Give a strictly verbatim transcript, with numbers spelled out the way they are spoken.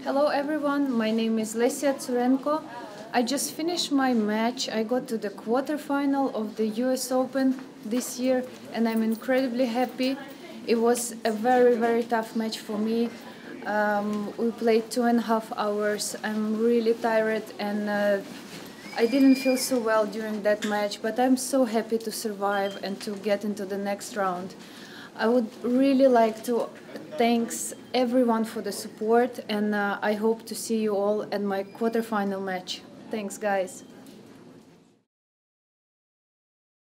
Hello everyone, my name is Lesia Tsurenko. I just finished my match. I got to the quarterfinal of the U S Open this year and I'm incredibly happy. It was a very, very tough match for me. Um, we played two and a half hours. I'm really tired and uh, I didn't feel so well during that match, but I'm so happy to survive and to get into the next round. I would really like to thank everyone for the support, and uh, I hope to see you all at my quarterfinal match. Thanks, guys.